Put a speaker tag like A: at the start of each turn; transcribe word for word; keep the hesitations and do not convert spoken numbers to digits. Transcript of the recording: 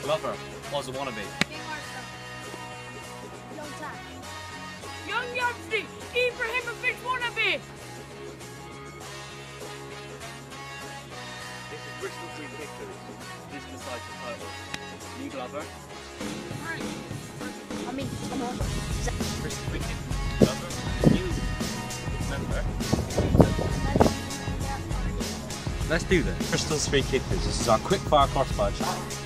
A: Glover, what's a wannabe?
B: Young Yardstick, Ibrahimovic wannabe!
A: This is Bristol Free Kickers. This decides the title. New Glover.
C: I mean, come on.
A: Bristol Free Kickers. Glover. New member.
D: Let's do this. Bristol's Free Kickers. This is our quick fire crossbar chat.